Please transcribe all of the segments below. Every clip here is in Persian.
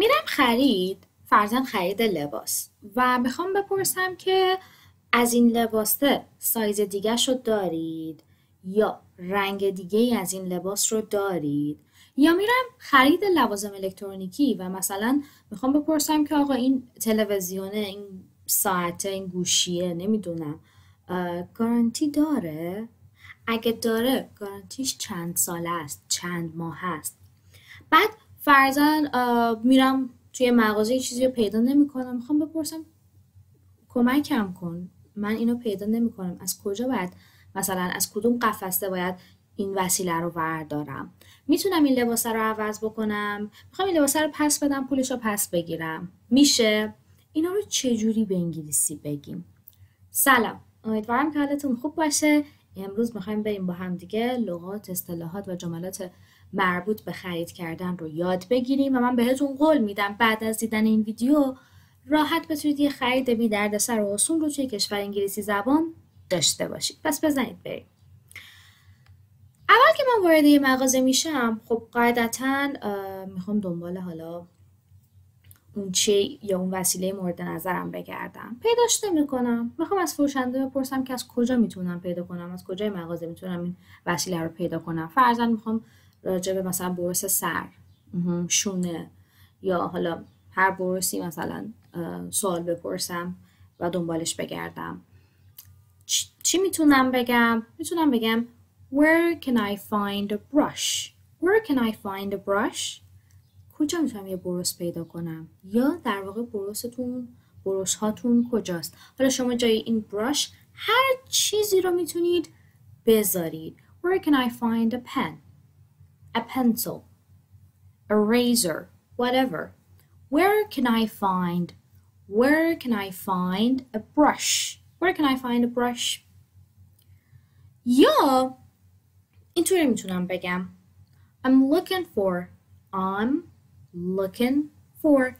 میرم خرید، فرضاً خرید لباس و میخوام بپرسم که از این لباسه سایز دیگه شو دارید یا رنگ دیگه ای از این لباس رو دارید، یا میرم خرید لوازم الکترونیکی و مثلا میخوام بپرسم که آقا این تلویزیونه، این ساعته، این گوشیه، نمیدونم گارانتی داره؟ اگه داره گارانتیش چند ساله است، چند ماه است؟ بعد فرضاً میرم توی مغازه یه چیزی رو پیدا نمیکنم، میخوام بپرسم کمکم کن، من اینو پیدا نمیکنم، از کجا باید، مثلا از کدوم قفسه باید این وسیله رو بردارم؟ میتونم این لباسه رو عوض بکنم؟ میخوام این لباسه رو پس بدم، پولش رو پس بگیرم، میشه؟ اینا رو چجوری به انگلیسی بگیم؟ سلام، امیدوارم که حالتون خوب باشه. امروز میخوایم بریم با هم دیگه لغات، اصطلاحات و جملات مربوط به خرید کردن رو یاد بگیریم و من بهتون قول میدم بعد از دیدن این ویدیو راحت بتونید یه خرید بی دردسر و آسون رو توی کشور انگلیسی زبان داشته باشید. پس بزنید بریم. اول که من وارد یه مغازه میشم، خب قاعدتاً میخوام دنبال حالا اون چی یا اون وسیله مورد نظرم بگردم، پیداش نمی‌کنم. میخوام از فروشنده بپرسم که از کجا میتونم پیدا کنم، از کجای مغازه میتونم این وسیله رو پیدا کنم. فرضاً میخوام راجع به مثلا برس سر، شونه یا حالا هر برسی مثلا سوال بپرسم و دنبالش بگردم. چی میتونم بگم؟ میتونم بگم Where can I find a brush? Where can I find a brush? کجا میتونم یه برس پیدا کنم؟ یا در واقع برس هاتون کجاست؟ حالا شما جای این براش هر چیزی رو میتونید بذارید. Where can I find a pen? A pencil? A razor? Whatever. Where can I find a brush? Where can I find a brush? یا اینطوری میتونم بگم I'm looking for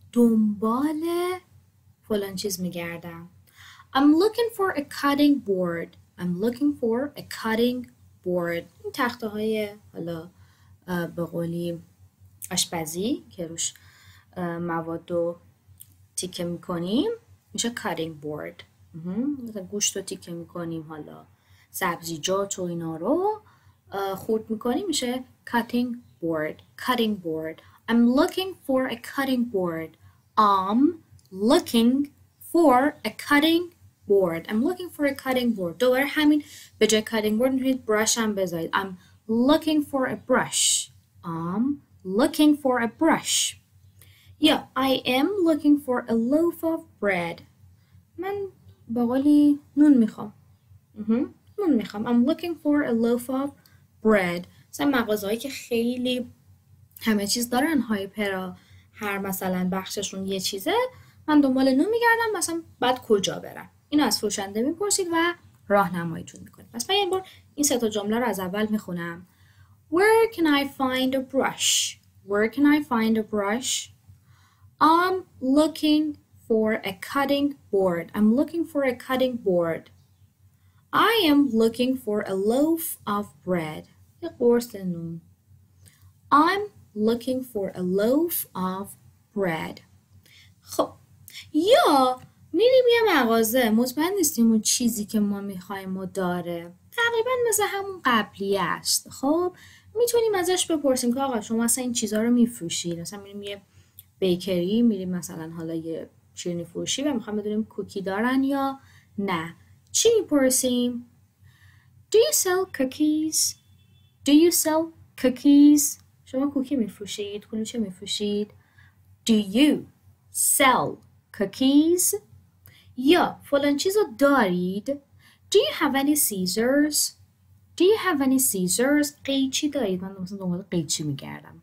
دنبال فلان چیز میگردم. I'm looking for a cutting board. I'm looking for a cutting board. این تخته های حالا به قولی آشپزی که روش مواد رو تیکه میکنیم میشه cutting board. مثلا گوشت رو تیکه میکنیم، حالا سبزیجات و اینا رو خورد میکنیم، میشه cutting board. Cutting board. I'm looking for a cutting board. I'm looking for a cutting board. I'm looking for a cutting board. دوباره همین، به جای cutting board میتونید brush هم بذارید. I'm looking for a brush. I'm looking for a brush. Yeah, I am looking for a loaf of bread. من به قولی نون میخوام. نون میخوام. I'm looking for a loaf of bread. مثلا مغازه‌هایی که خیلی همه چیز دارن، هایپرا، هر مثلا بخششون یه چیزه، من دنبال نون میگردم، مثلا بعد کجا برم؟ اینو از فروشنده میپرسید و راهنماییتون میکنه. پس من یه بار این سه تا جمله رو از اول میخونم. Where can I find a brush? Where can I find a brush? I'm looking for a cutting board. I'm looking for a cutting board. I am looking for a loaf of bread. یه قرص نون. I'm looking for a loaf of bread. خب، یا میریم یه مغازه، مطمئن نیستیم اون چیزی که ما میخوایم و داره، تقریبا مثل همون قبلی است. خب میتونیم ازش بپرسیم که آقا شما اصلا این چیزها رو میفروشید؟ مثلا میریم یه بیکری، میریم مثلا حالا یه شیرینی فروشی و میخوایم بدونیم کوکی دارن یا نه. چی میپرسیم؟ Do you sell cookies? Do you sell cookies? شما کوکی میفروشید؟ کلوچه میفروشید؟ Do you sell cookies? یا فلان چیزو دارید؟ Do you have any scissors? Do you have any scissors? قیچی دارید؟ من مثلا دنبال قیچی میگردم،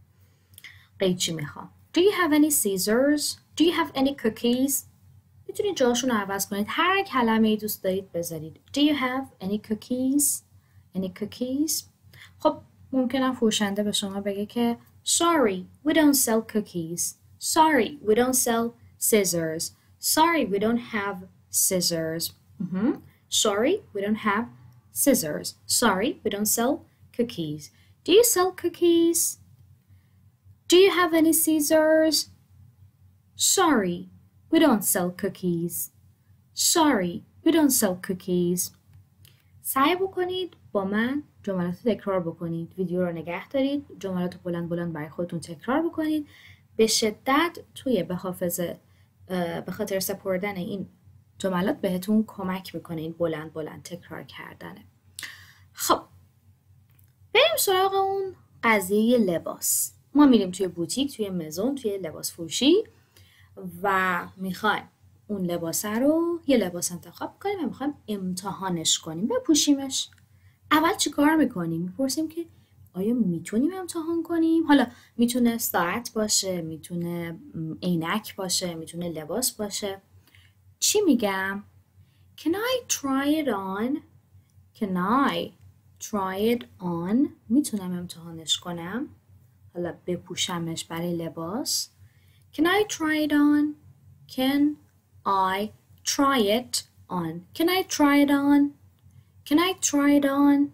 قیچی میخوام. Do you have any scissors? Do you have any cookies? میتونید جاشون رو عوض کنید، هر کلمه ای دوست دارید بذارید. Do you have any cookies? Any cookies? خب ممکنه فروشنده به شما بگه که Sorry, we don't sell cookies. Sorry, we don't sell scissors. Sorry, we don't have scissors. Sorry, we don't have scissors. Sorry, we don't sell cookies. Do you sell cookies? Do you have any scissors? Sorry, we don't sell cookies. Sorry, we don't sell cookies. سعی بکنید با من جملات تکرار بکنید. ویدیو رو نگه دارید. جملات بلند بلند برای خودتون تکرار بکنید. به شدت توی به خاطر سپردن این جملات بهتون کمک میکنه این بلند بلند تکرار کردنه. خب بریم سراغ اون قضیه لباس. ما میریم توی بوتیک، توی مزون، توی لباس فروشی و میخوایم اون لباسه رو یه لباس انتخاب کنیم و میخوایم امتحانش کنیم، بپوشیمش. اول چی کار میکنیم؟ میپرسیم که آیا میتونیم امتحان کنیم؟ حالا میتونه ساعت باشه، میتونه عینک باشه، میتونه لباس باشه. چی میگم؟ Can I try it on? Can I try it on? میتونم امتحانش کنم؟ حالا بپوشمش برای لباس. Can I try it on? Can I try it on? Can I try it on? Can I try it on?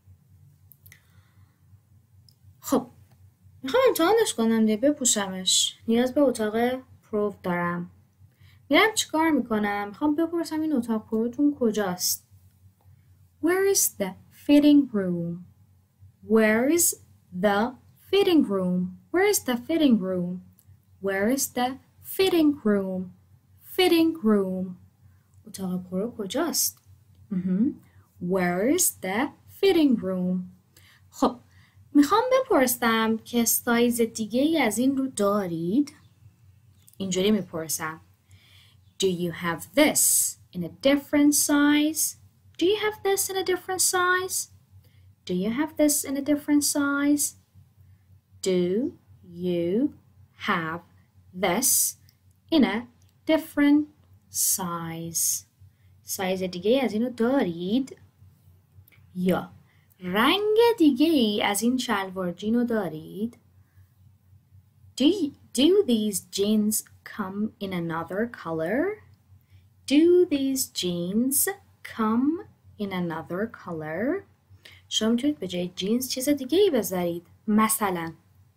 خب میخوام امتحانش کنم دیگه، بپوشمش. نیاز به اتاق پروف دارم. میرم چیکار میکنم؟ میخوام بپرسم این اتاق پروفتون کجاست؟ Where is the fitting room? Where is the fitting room? Where is the fitting room? Where is the fitting room? Fitting room. اتاق پرو کجاست؟ Where is the fitting room? خب میخوام بپرسم که سایز دیگه ای از این رو دارید؟ اینجوری میپرسم. Do you have this in a different size? Do you have this in a different size? Do you have this in a different size? Do you have this in a different size? سایز دیگه از اینو دارید؟ یا رنگ دیگه ای از این شلوار جینو دارید؟ Do these jeans come in another color? Do these jeans come in another color? شما میتونید به جای جینز چیز دیگه ای بذارید. مثلا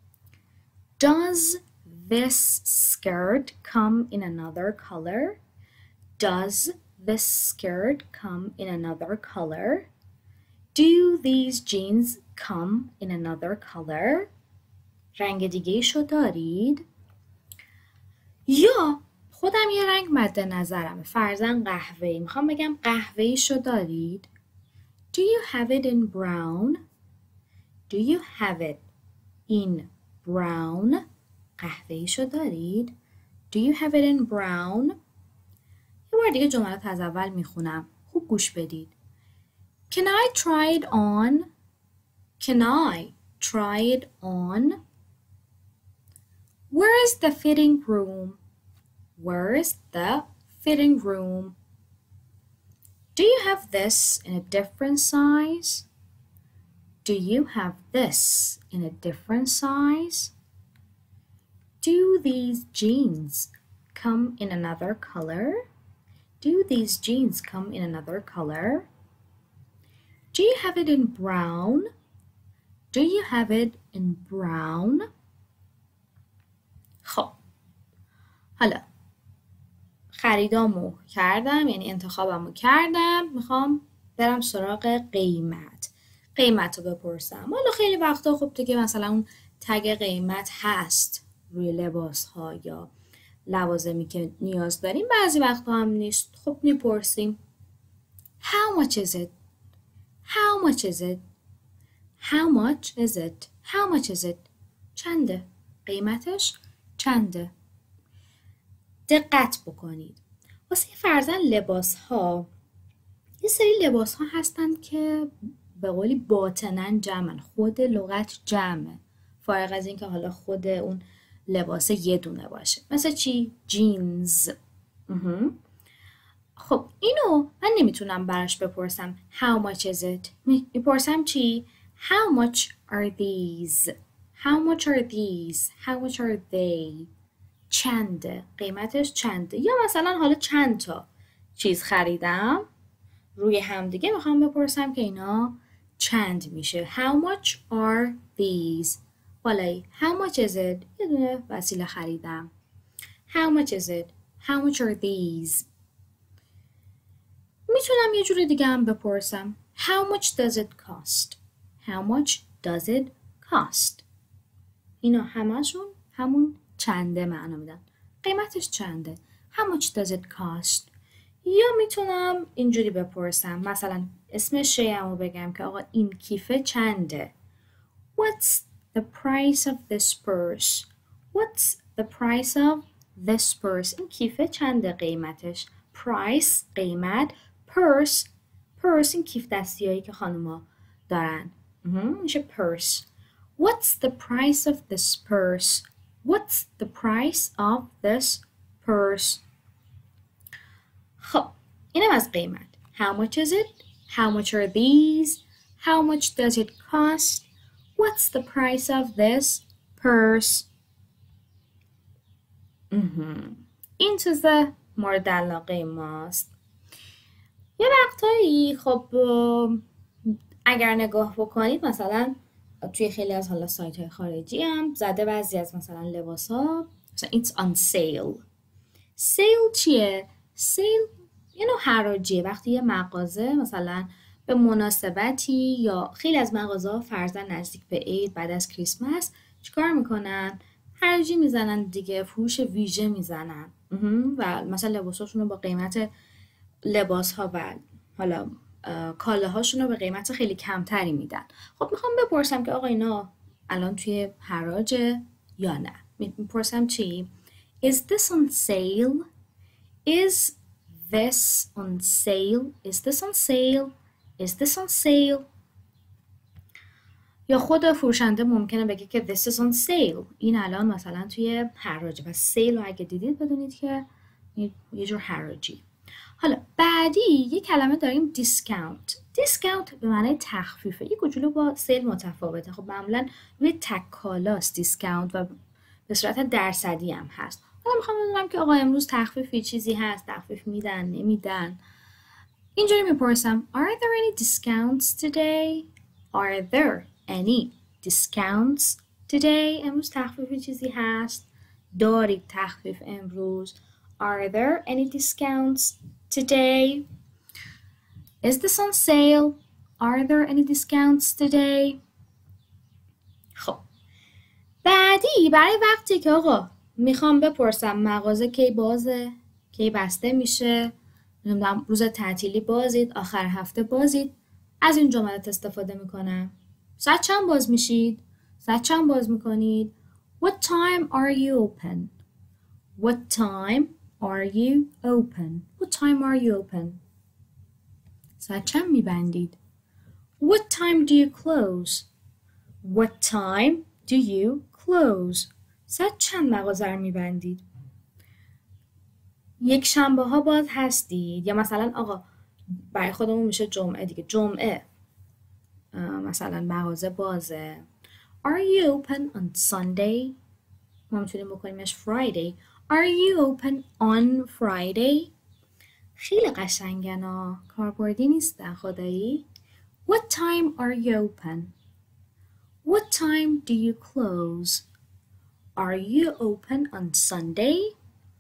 Does this skirt come in another color? Does this skirt come in another color? Do these jeans come in another color? رنگ دیگه شو دارید؟ یا خودم یه رنگ مد نظرمه، فرضاً قهوه‌ای. میخوام بگم قهوه‌ای شو دارید؟ Do you have it in brown? Do you have it in brown? قهوه‌ای شو دارید؟ Do you have it in brown? یه بار دیگه جملات از اول میخونم. خوب گوش بدید. Can I try it on? Can I try it on? Where is the fitting room? Where is the fitting room? Do you have this in a different size? Do you have this in a different size? Do these jeans come in another color? Do these jeans come in another color? Do you have it in brown? Do you have it in brown? خب حالا خریدامو کردم، یعنی انتخابمو کردم، میخوام برم سراغ قیمت رو بپرسم. حالا خیلی وقتا خب دیگه مثلا اون تگ قیمت هست روی لباس ها یا لوازمی که نیاز داریم، بعضی وقتا هم نیست. خب میپرسیم How much is it? How much is it? How much is it? How much is it? چنده؟ قیمتش چنده؟ دقت بکنید. واسه فرضاً لباس ها، یه سری لباس ها هستن که به قولی باطناً جمعن، خود لغت جمعه، فارغ از این که حالا خود اون لباس یه دونه باشه. مثل چی؟ جینز. خب اینو من نمیتونم براش بپرسم How much is it؟ میپرسم چی؟ How much are these? How much are these? How much are they? چنده؟ قیمتش چنده؟ یا مثلا حالا چند تا چیز خریدم روی هم دیگه میخوام بپرسم که اینا چند میشه. How much are these؟ بالایی. How much is it؟ یه دونه وسیله خریدم. How much is it؟ How much are these؟ میتونم یه جور دیگه هم بپرسم. How much does it cost؟ How much does it cost؟ اینا همشون همون چنده معنا میدن. قیمتش چنده؟ How much does it cost؟ یا میتونم اینجوری بپرسم. مثلا اسم شیئمو بگم که آقا این کیفه چنده؟ What's the price of this purse؟ What's the price of this purse؟ این کیفه چنده قیمتش؟ Price قیمت. Purse این کیف دستیایی که خانوما دارن میشه purse. What's the price of this purse؟ What's the price of this purse؟ خب اینم از قیمت. How much is it؟ How much are these؟ How much does it cost؟ What's the price of this purse؟ این چیزه مورد علاقه ماست. یه وقتایی خب اگر نگاه بکنید مثلا توی خیلی از حالا سایت های خارجی هم زده بعضی از مثلا لباس ها مثلا it's on sale. sale چیه؟ sale یه نوع حراجیه. وقتی یه مغازه مثلا به مناسبتی یا خیلی از مغازه ها فرضاً نزدیک به عید بعد از کریسمس چیکار میکنن؟ حراجی میزنن دیگه، فروش ویژه میزنن و مثلا لباساشون رو با قیمت لباس ها و حالا کالاهاشون رو به قیمت خیلی کمتری میدن. خب میخوام بپرسم که آقا اینا الان توی حراجه یا نه. میپرسم چی؟ Is this on sale؟ Is this on sale؟ Is this on sale؟ Is this on sale؟ یا خود فروشنده ممکنه بگه که this is on sale. این الان مثلا توی حراجه. پس sale رو اگه دیدید بدونید که یه جور حراجی. حالا بعدی یه کلمه داریم discount. discount به معنی تخفیفه. یه کوچولو با سیل متفاوته. خب معمولا روی تک کالاست discount و به صورت درصدی هم هست. حالا میخوام بدونم که آقا امروز تخفیفی چیزی هست، تخفیف میدن نمیدن. اینجوری میپرسم Are there any discounts today؟ Are there any discounts today؟ امروز تخفیفی چیزی هست؟ دارید تخفیف امروز؟ Are there any discounts today؟ Is this on sale؟ Are there any discounts today؟ خب بعدی برای وقتی که آقا میخوام بپرسم مغازه کی بازه، کی بسته میشه، نمیدونم روز تعطیلی بازید، آخر هفته بازید، از این جملات استفاده میکنم. ساعت چند باز میشید؟ ساعت چند باز میکنید؟ What time are you open؟ What time are you open؟ What time are you open؟ ساعت چند میبندید؟ What time do you close؟ What time do you close؟ ساعت چند مغازه رو میبندید؟ یک شنبه ها باز هستید؟ یا مثلا آقا برای خودمون میشه جمعه دیگه. جمعه مثلا مغازه بازه. Are you open on Sunday؟ ما میتونیم بکنیمش Friday. Are you open on Friday؟ خیلی قشنگن ها. کاربردی نیستن خدایی. What time are you open؟ What time do you close؟ Are you open on Sunday؟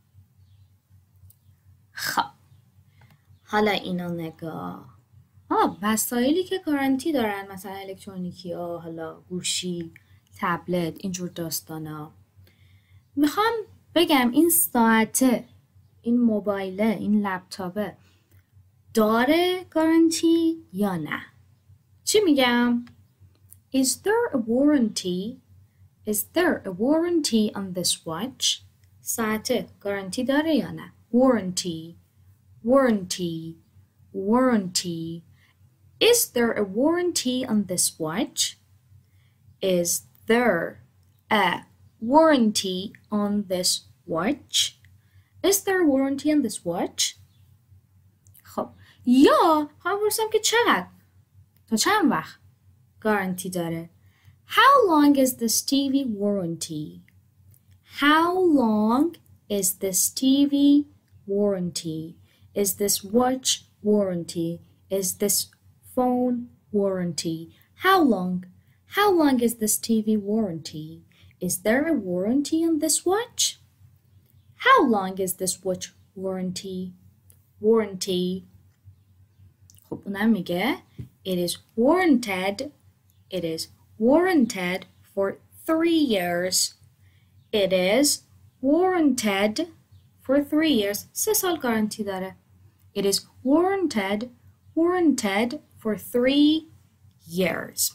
خب حالا اینا نگاه. وسایلی که گارانتی دارن مثلا الکترونیکی ها، حالا گوشی، تبلت، اینجور داستانا. میخوام بگم این ساعته، این موبایله، این لپتاپه داره گارانتی یا نه؟ چی میگم؟ Is there a warranty؟ Is there a warranty on this watch؟ ساعته گارانتی داره یا نه؟ Warranty، warranty، warranty. Is there a warranty on this watch؟ Is there a warranty on this watch؟ Is there a warranty on this watch؟ خب یا هم پرسم که چقدر؟ تا چند وقت گارانتی داره؟ How long is this TV warranty؟ How long is this TV warranty؟ Is this watch warranty؟ Is this phone warranty؟ How long؟ How long is this TV warranty? Is there a warranty on this watch? How long is this watch warranty? Warranty. خب اونم میگه it is warranted. It is warranted for 3 years. It is warranted for 3 years. 3 سال گارانتی داره. It is warranted for 3 years.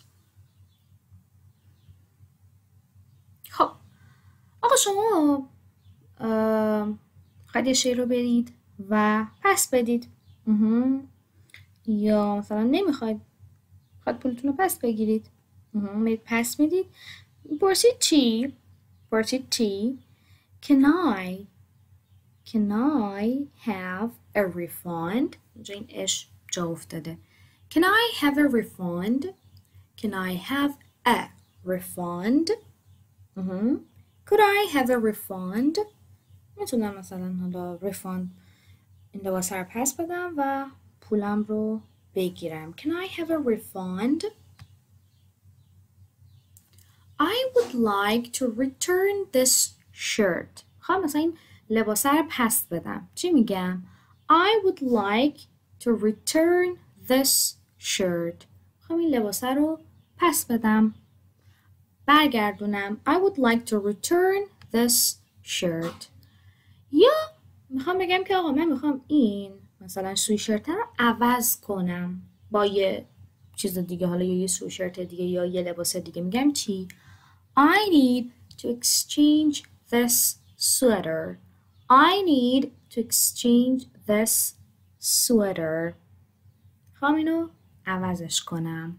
خب آقا شما خواهد یه شعر رو برید و پس بدید یا مثلا نمیخواید خواهد پولتون رو پس بگیرید میرید پس میدید پرسید چی؟ پرسید چی؟ Can I have a refund؟ اینجا این اش جا افتاده. Can I have a refund? Can I have a refund? Could I have a refund? میتونم مثلا حالا refund این لباس رو پس بدم و پولم رو بگیرم. Can I have a refund? I would like to return this shirt. خواهم مثلا این لباس رو پس بدم. چی میگم؟ I would like to return this shirt. خواهم این لباس رو پس بدم. برگردونم. I would like to return this shirt. یا میخوام بگم که آقا من میخوام این مثلا سویشرت رو عوض کنم با یه چیز دیگه، حالا یا یه سویشرت دیگه یا یه لباس دیگه. میگم چی؟ I need to exchange this sweater. I need to exchange this sweater. میخوام اینو عوضش کنم.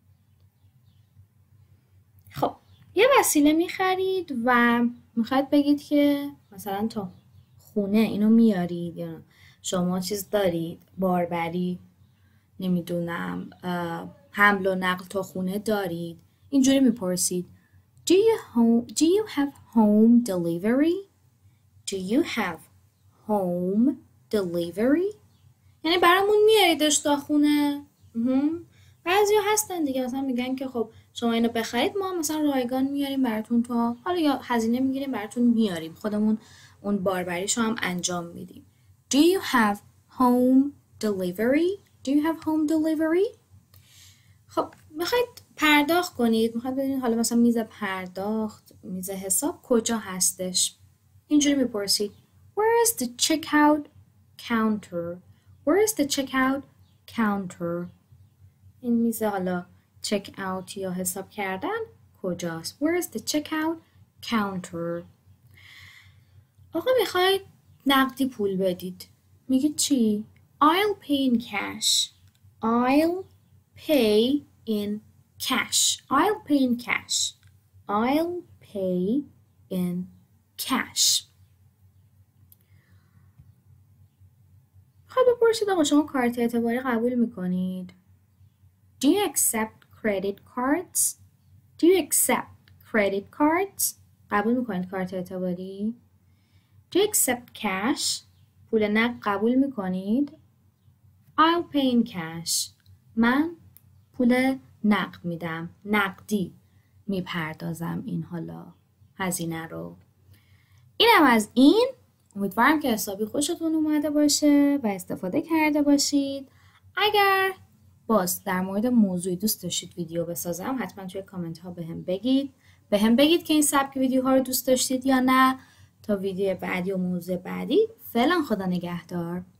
خب یه وسیله میخرید و میخواید بگید که مثلا تا خونه اینو میارید یا شما چیز دارید باربری نمیدونم حمل و نقل تا خونه دارید اینجوری میپرسید Do you have home delivery? Do you have home delivery? یعنی برامون میاریدش تا خونه. بعضیا هستن دیگه مثلا میگن که خب شما اینو بخرید ما مثلا رایگان میاریم براتون تا حالا یا هزینه میگیریم براتون میاریم خودمون اون باربریشو هم انجام میدیم. Do you have home delivery? Do you have home delivery? خب میخواید پرداخت کنید، میخواید بدونید حالا مثلا میز پرداخت میز حساب کجا هستش. اینجوری میپرسید Where is the checkout counter? Where is the checkout counter? این میز حالا check out یا حساب کردن کجاست؟ Where is the checkout counter? آقا میخواید نقدی پول بدید. میگید چی؟ I'll pay in cash. I'll pay in cash. I'll pay in cash. I'll pay in cash. خب بپرسید آقا شما کارت اعتباری قبول میکنید؟ Do you accept credit cards? Do you accept credit cards? قبول میکنید کارت اعتباری؟ Do you accept cash? پول نقد قبول میکنید؟ I'll pay in cash. من پول نقد میدم. نقدی میپردازم این حالا هزینه رو. اینم از این. امیدوارم که حسابی خوشتون اومده باشه و استفاده کرده باشید. اگر باز در مورد موضوعی دوست داشتید ویدیو بسازم حتما توی کامنت ها بهم بگید. بگید که این سبک ویدیوها رو دوست داشتید یا نه. تا ویدیو بعدی و موضوع بعدی فعلا خدا نگهدار.